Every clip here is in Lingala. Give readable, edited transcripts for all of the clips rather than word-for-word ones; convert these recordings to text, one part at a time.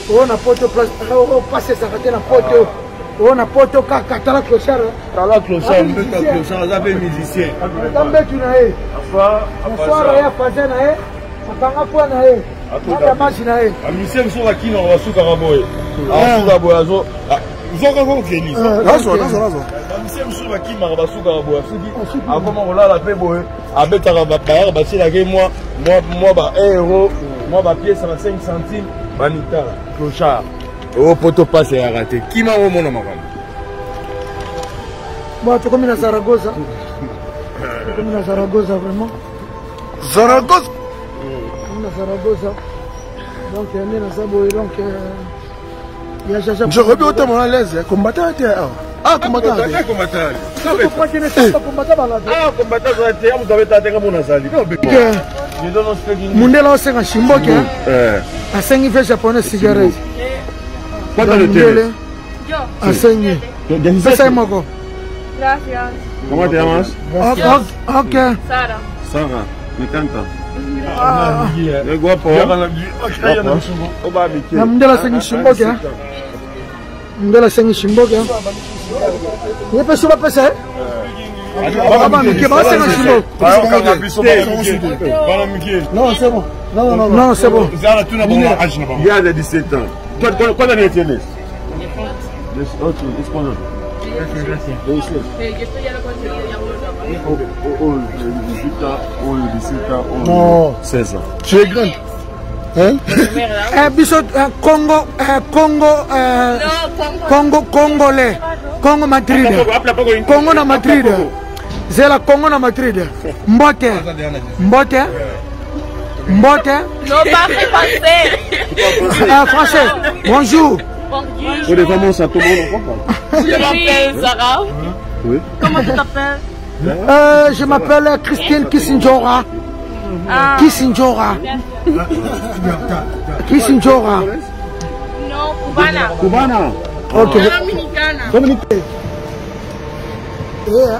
On a poto place, on passe ça raté la poto. On a poto kaka tala clochard. Tala clochard, on peut clochard, ça fait musicien. Tambe tu nae. Bonsoir ya fazer nae. Apanga kwa nae. Ata machina nae. A musicien sur la kino on va sous Karaboy. Ah sous Karaboy azo. Zoka ko keni. Nazo. Musicien sur la kino on va sous Karaboy. Soki avant on la pe boy. Abeta ba ba c'est la game moi ba euro, moi ba pièce à 5 centimes. Banita, clochard. Oh, poto passe et raté. Qui m'a au mon amaram? Bon, tu comme à Zaragoza. Comme à Zaragoza, vraiment. Zaragoza? Comme à Zaragoza. Donc, il y a un Zabo, donc, il y a Jaja. Je reviens autant à l'aise. Combattant. Ah, combattant. Combattant. Tu crois qu'il n'est pas combattant là? Ah, combattant, vous avez tenté comme on a sali. Je donne un spectacle. Mundela aussi un chimboki. À 5 fois japonais cigarette. Pas dans le télé. À 5. C'est ça, Moko. Gracias. Comment tu amas? Ok. Sara. Sara, me canta. Le guapo. Mundela 5 chimboki. Mundela 5 chimboki. Il y a pas sur la PC. Non, c'est bon. Non, c'est bon. Il y a 17 ans. Quoi dans les tennis? Non, 16 ans. tu es grand. Hein? Congolais. Congo Madrid. Congo na Madrid. C'est la Congo na Madrid. Mbote. Non, pas français. Français. Bonjour. Pour les femmes, ça tombe en Je m'appelle Sarah. Oui. Comment tu t'appelles? Je m'appelle Christine Kissinjora. Kissinjora. Non, Cubana. Cubana. Ok. Dominicana. Yeah.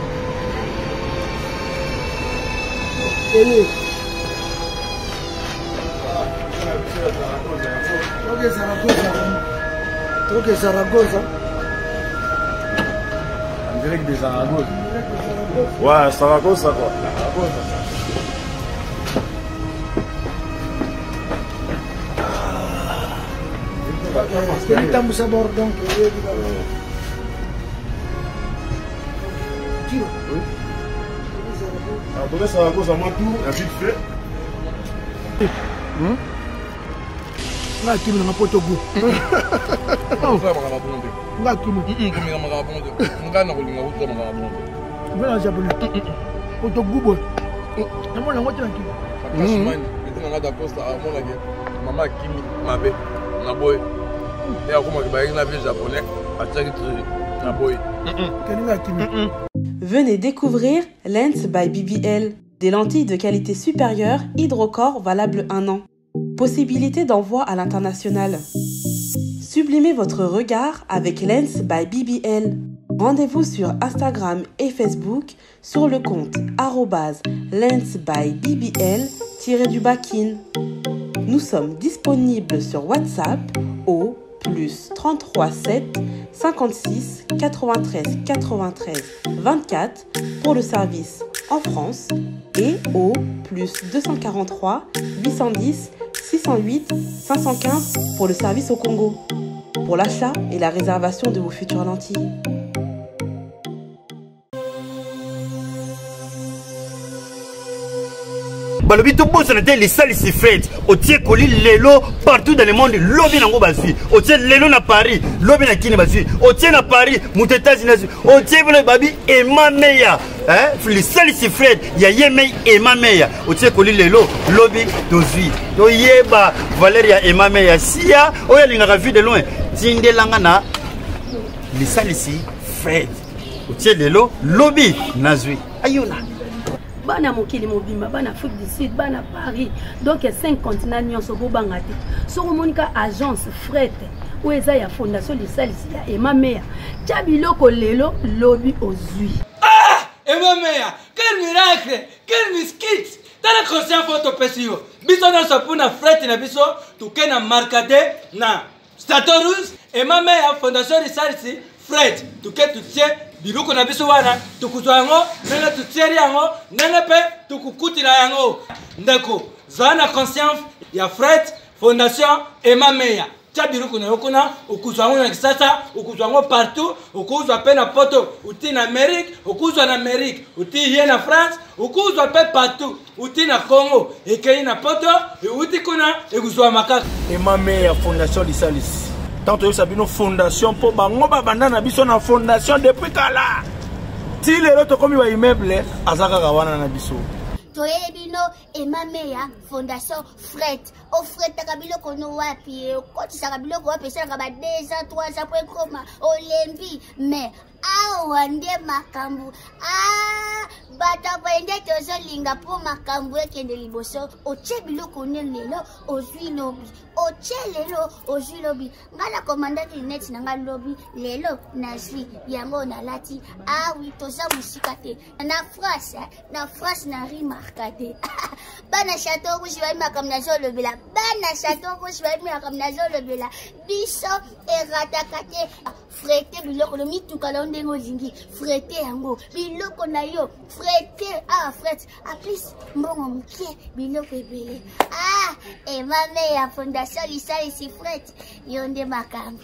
Ok, Zaragoza. En direct de Zaragoza. Ouais, Zaragoza quoi. Estamos a bordo, donc. Donc Zaragoza, moi tout, la vite fait. Nga kimi na poto gu. Nga kimi. Nga na kulinga uta mangabonde. Vela japonais. Poto gu boy. Namo na ngoti na kimi. Akashimani, ndina ngada posta amona ke mama kimi mabe na boy. Et akoma ke bayi na vie japonais, ataki na boy. Keninga kimi. Venez découvrir Lens by BBL, des lentilles de qualité supérieure hydrocore valables 1 an. Possibilité d'envoi à l'international. Sublimez votre regard avec Lens by BBL. Rendez-vous sur Instagram et Facebook sur le compte @lensbybbl_kin. Nous sommes disponibles sur WhatsApp au +33 7 56 93 93 24 pour le service en France et au +243 810 608 515 pour le service au Congo, pour l'achat et la réservation de vos futures lentilles. Balobi to boss na les salles si fait au tie koli lelo partout dans le monde lobi nango basui au tie lelo na Paris lobi na kini basui au tie na Paris mutetazi na au tie bolo babi et ma meya hein les salles si fait ya yemei et ma meya au tie koli lelo lobi dozui to yeba Valeria et ma meya sia oya linga vu de loin tindelanga na les salles si fait au tie lelo lobi nazui ayona Bana mokili mobimba bana Afrique du Sud bana Paris donc 5 continents nyonso bobanga te so monika agence fret ou eza ya fondation lisalisi ya Emma Meya tia biloko lelo lobi ozui Emma Meya quel miracle quel miskit tala conscient photo pesio biso na sapuna fret na biso tuke na markade na Statorus et ma mère fondation Risalisi fret tuke tutie biluko na biso wana tukuzwa yango nene tutieri yango nene pe tukukutila yango ndeko zana conscience ya fret fondation et ma mère tia biluko na yokuna ukuzwa yango na kisasa ukuzwa yango partout ukuzwa pe na poto uti na Amérique ukuzwa na Amérique uti hier na France ukuzwa pe partout uti na Congo ekei na poto uti kuna ekuzwa makaka et ma mère fondation Risalisi tant que sabino fondation pour bango babanda na biso na fondation depuis kala ti lelo to komi ba immeuble azaka kawana na biso toyele bino emameya fondation fret o fret takabilo kono wapi kotisaka biloko wapi esalaka ba 2 ans 3 ans po ekoma olembi mais awa nde makambo bato baende tozolinga mpo makambo ekende liboso otie biloko ne lelo ozwi lobi otie lelo ozwi lobi nga na komandaki neti na nga lobi lelo nazwi yango nalati awi toza mosika te na France na rimarka te bana chateau rouge bayi makambo nazolobela bana chateau rouge bayi makambo nazolobela biso erataka te frete biloko lo mituka lo ndenge olingi frete yango biloko na yo frete fret aplis mbongo moke biloko ebele emame ya fondation Risalisi fret yo nde makambo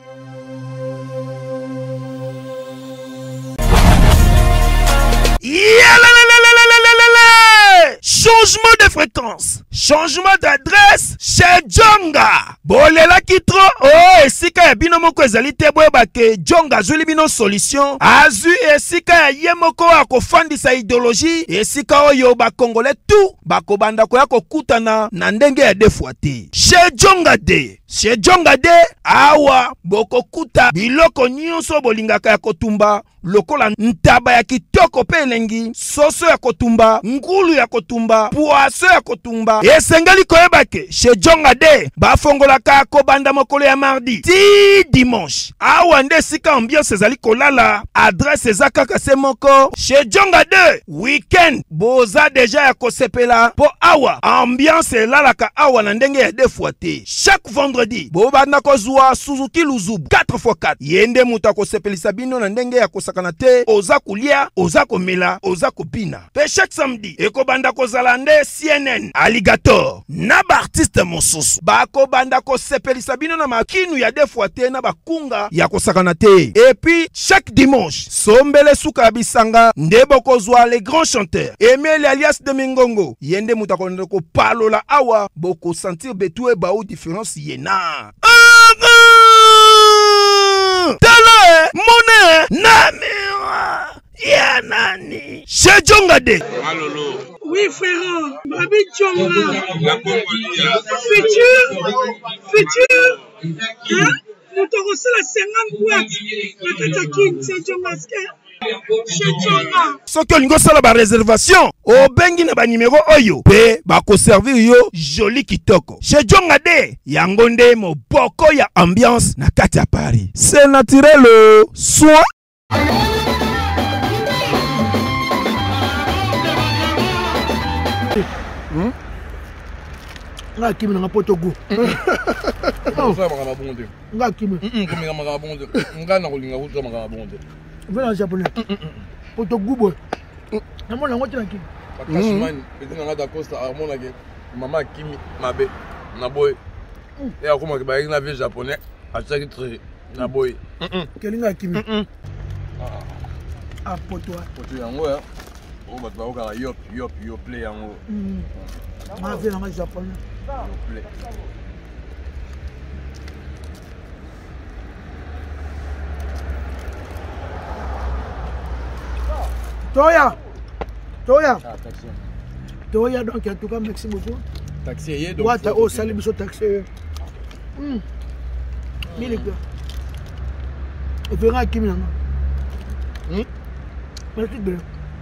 changement de fréquence, changement d'adresse chez Djonga. Bolela kitro, esika ya bino moko ezali te boyeba ke Djonga azuli bino solution. Azu esika ya ye moko akofandisa idéologie, esika oyo ba Congolais tout bakobanda koya kokutana na ndenge ya defuate. Chez Djonga de, chez Djonga de awa bokokuta biloko nyonso bolingaka ya kotumba. Lokola ntaba ya kitoko pe elengi, soso ya kotumba, ngulu ya kotumba, poaso ya kotumba. Esengeli koyebake, chez Djonga de, bafongolaka kobanda mokolo ya mardi, ti dimanche. Awa nde sika ambiance ezali kolala, adresse eza kaka se moko. Chez Djonga de, weekend, boza deja ya kosepela, po awa, ambiance elalaka awa na ndenge ya defuate. Chaque vendredi, bobanda kozwa Suzuki Luzubu, 4x4. Yende muta kosepelisa bino na ndenge ya kosaka kanate oza kulia oza komela oza kopina pe chaque samedi ekobanda kozala nde CNN Alligator na ba artiste mosusu bakobanda kosepelisa bino na makinu ya defwa te na bakunga ya kosakana te et puis chaque dimanche sombele suka bisanga nde bokozwa les grands chanteurs Emile alias de Mingongo yende mutakonde ko palola awa boko sentir betou e ba ou différence yena Tala Mone Namira Yanani Chez Djonga de Malolo. Oui frère, Babi Djonga. La Congolia. Futur. Hein? Nous t'aurons la 50 boîtes. La Katakin, c'est Djonga. Chez Djonga. Soki olingo sala ba réservation o bengi na ba numéro oyo pe ba ko servir yo joli kitoko. Chez Djonga de yango nde moboko ya ambiance na kati ya Paris. C'est naturel soit nga kimi na poto go ça maka bonde nga kimi komeka maka bonde nga na kolinga kutra maka bonde vela japonais poto go boy na mona ngoti na kimi bakashimani petit nga da costa amona ke mama kimi mabe na boy et akoma ke ba na vie japonais achaki très na boy kelinga kimi poto yango ya o bato baokaka yop play yango ma vie na japonais play Toya donc en tout cas merci beaucoup taxi donc wata o sali biso taxi milika et verra kimi na merci de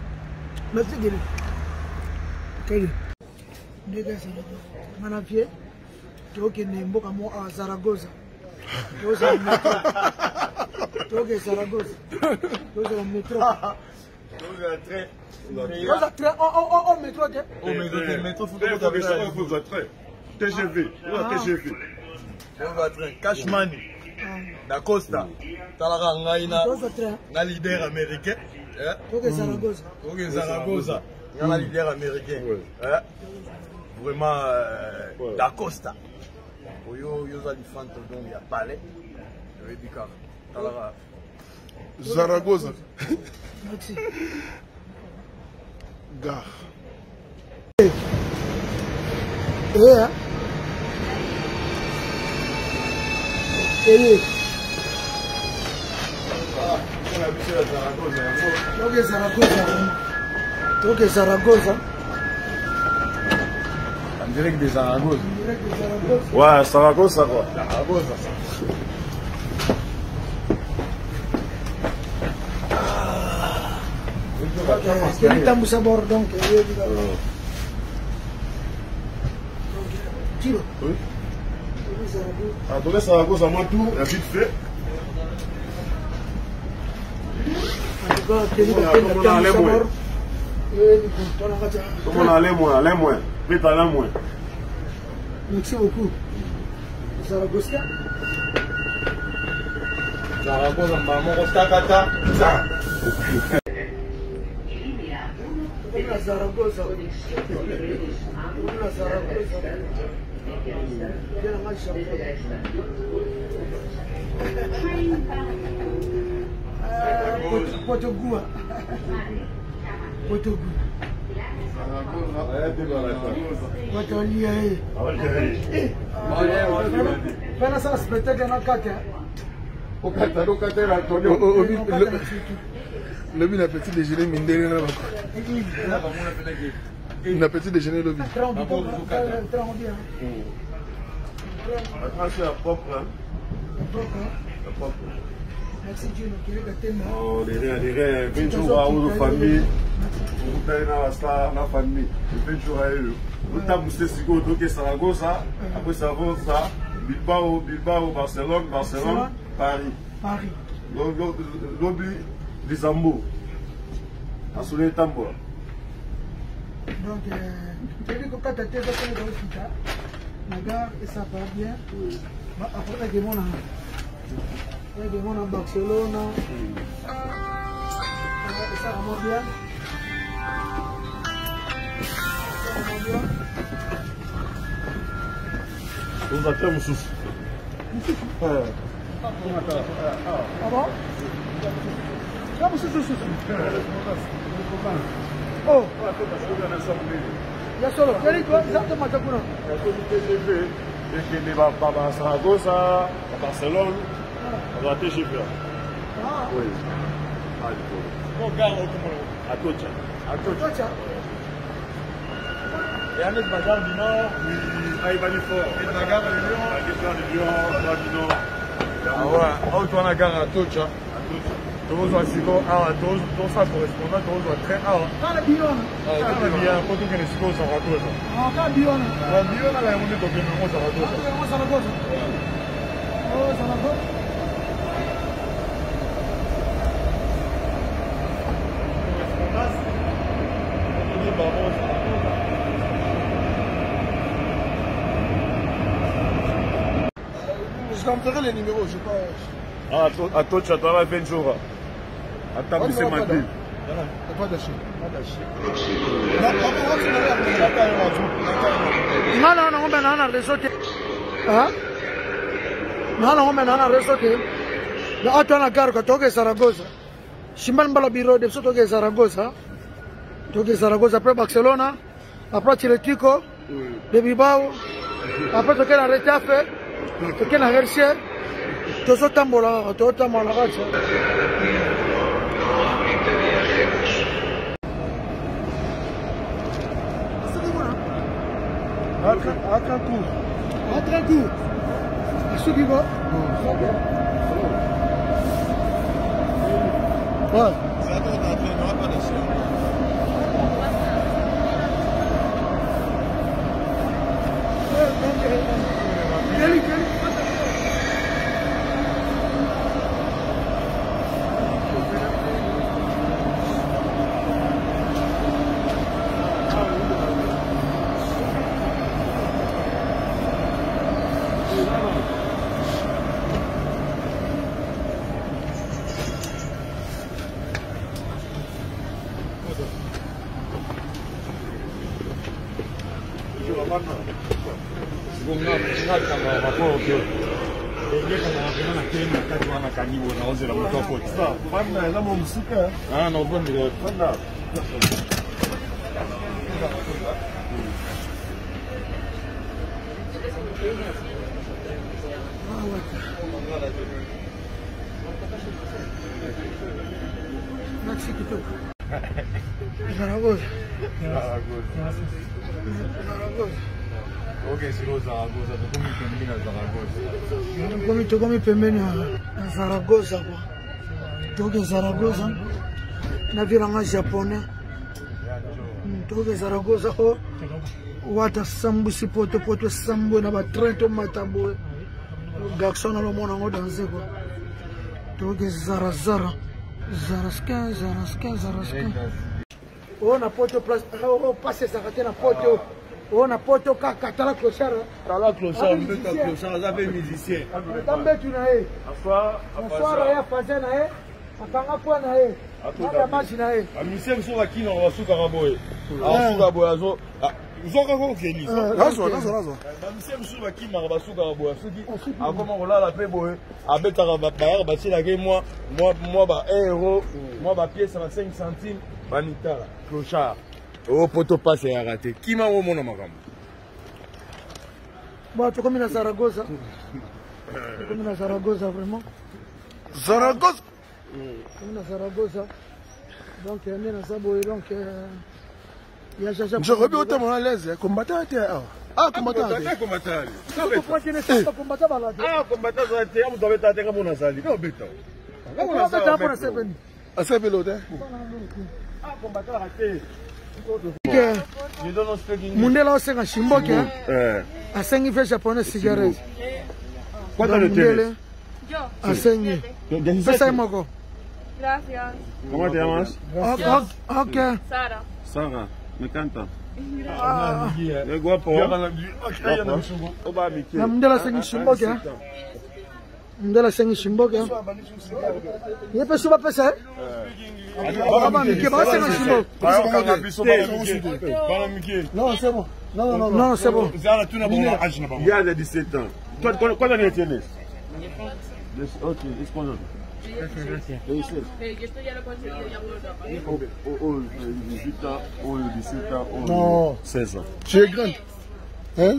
quel nega c'est manafie toke ne mboka mo a Zaragoza toza metro toke Zaragoza toza metro toza très Oza train au métro te. Au métro faut train. TGV, TGV. Oza train, cash money. Da Costa. Talaka ngai na leader américain. Ok Zaragoza. Ok Zaragoza. Un leader américain. Vraiment Da Costa. Oyo yoza lifanto donc ya palais. Rebika. Talaka Zaragoza. Merci. Gare. Yeah. Ok Zaragoza. En direct de Zaragoza. Ouais, Zaragoza quoi. Zaragoza. Il tambousa bord donc. Tiro. Oui. Ah, donc Zaragoza, moi tout, et vite fait. Comment on allait moins. Vite allez moins. Merci beaucoup. Zaragoza. Zaragoza, maman, Stakata. Zaragoza. Potogua. Fais ça spectacle dans 4. Le but, petit déjeuner, mindé, na petit déjeuner, le but. C'est propre. Merci Dieu, oh, les 20 jours à la famille, vous avez la famille, 20 jours à eux. Vous avez Sigo, donc Saragossa, après Saragossa, Bilbao, Barcelone, Paris. Lobby, Lisambo, à Soleil Tambour. Donc, tu dis que quand tu as été dans la gare, et ça part bien. Après, il y a des gens à Barcelone. Et ça va bien. On va faire un souffle. Ah bon? Vamos se susu. Oh. Ya solo. Quer ir exato Matacuna. Ya solo TGV. Et que les à Saragossa, à Barcelone, on va TGV. Ah. Oui. À Tocha. À Tocha. Et à notre bagarre du Nord, il va du fort. Et la gare de Lyon. La du Nord. Ah ouais, on tourne la gare à Tocha. Tous les Sigo, tous ça correspondant, tous les trains. Quand le Bion. Quand le Bion, quand tu connais Sigo, ça va tout ça. Ah, quand le Bion. Le Bion, là, on est au Bion, ça va tout ça. Ça va tout ça. Oh, ça va tout. Je rentrerai les numéros, je sais pas. Ah, à toi, tu as 20 jours. À ta c'est ma vie. Pas d'acheter. Non, mais non, réseau. Hein? Non, mais non, réseau. Là, tu as la gare, tu as Zaragoza. Chimban Balabiro, de Soto Zaragoza. Tu as Zaragoza, après Barcelone, après Chiletico, de Bilbao, après tu as la Retafe, tu as la Hershey, tu as Tambola, tu as Tambola. À Trancourt. À Trancourt. À ce niveau. Ouais. C'est à toi d'entrer, il n'y aura pas de chien. Merci kitoko. Zaragoza. Tokomi pembeni ya Zaragoza kwa. Toke Zaragoza. Na viranga japonais. Toke Zaragoza ho. Wata sambu si poto sambu na ba trento matambo. Garçon na lo mona ngo danser quoi. Toke Zarazara. Zaraskin. Oh na poto place. Oh passe ça na poto. On a poto kaka tala clochard. Tala clochard, mbeta clochard, ça fait musicien. Tambe tu na e. Bonsoir ya fazer na e. Akanga kwa na e. Ata machi na e. Musicien so ba kino wa suka raboye. Suka boyazo. Zoka ko keni. Nazo. Musicien so ba kino ba suka raboye. Suki akoma kolala pe boye. Abeta ba bayar ba sila ke moi ba euro, moi ba pièce à 5 centimes, banitala clochard. Oh, poto passe à rater. Qui m'a remonté ma gamme? Bon, tu comme à Zaragoza. Comme à Zaragoza, vraiment. Zaragoza. Comme à Zaragoza. Donc, il y a un sabo, donc, il y a Jaja. Je reviens au temps à l'aise. Combattant. Ah, combattant. Combattant. Pourquoi tu n'es pas combattant à la tête? Ah, combattant, vous avez été à mon asali. Non, béton. Comment ça va pour la semaine? À ce vélo, ah, combattant à la tête. Mundela osenga shimboke asengi fe japonais cigarette Quanto le tienes? asengi pesa moko. Gracias. ¿Cómo te llamas? Ok. Sara, me encanta. Es guapo. Na mundela sengi shimboke mundela sengi shimboke yepe suba pesa Non, c'est bon. Non, c'est bon. Il y a de 17 ans. Toi, quoi t'en tienes? Ok, es cuando. Yo esto ya lo conseguí, ya lo 18 ans, 17 ans, non. 16 ans. Tu es grande. Hein?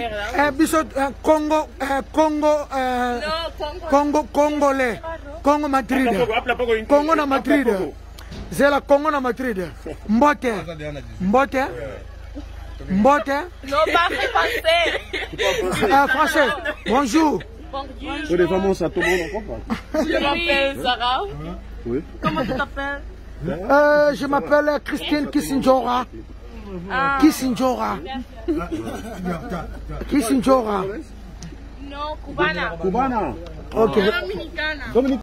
Congolais. Congo Madrid. Congo na Madrid. C'est la Congo na Madrid. Mbote. Non, parlez français. Français. Bonjour. Pour les femmes, ça tout le monde comprend. Je m'appelle Sarah. Oui. Comment tu t'appelles? Je m'appelle Christine Kissinjora. Kissinjora. Non, cubana. Cubana. Ok. Dominicana.